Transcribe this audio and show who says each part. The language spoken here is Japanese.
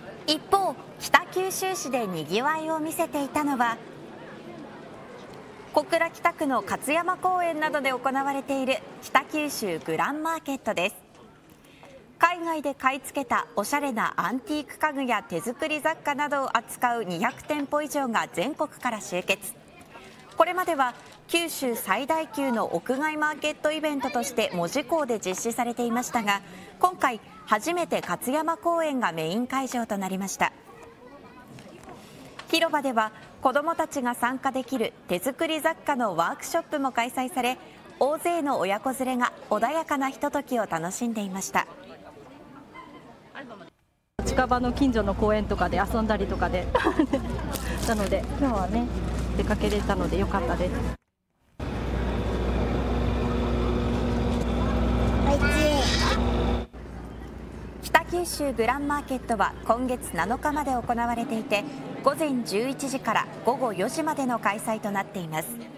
Speaker 1: 一方、北九州市でにぎわいを見せていたのは小倉北区の勝山公園などで行われている北九州グランマーケットです。海外で買い付けたおしゃれなアンティーク家具や手作り雑貨などを扱う200店舗以上が全国から集結。これまでは九州最大級の屋外マーケットイベントとして門司港で実施されていましたが、今回初めて勝山公園がメイン会場となりました。広場では子どもたちが参加できる手作り雑貨のワークショップも開催され、大勢の親子連れが穏やかなひとときを楽しんでいました。
Speaker 2: 近場の近所の公園とかで遊んだりとかでなので今日はね出かけれたので良かったです。
Speaker 1: 北九州グランマーケットは今月7日まで行われていて、午前11時から午後4時までの開催となっています。